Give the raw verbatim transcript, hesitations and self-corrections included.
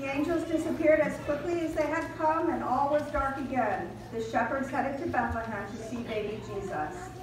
The angels disappeared as quickly as they had come, and all was dark again. The shepherds headed to Bethlehem to see baby Jesus.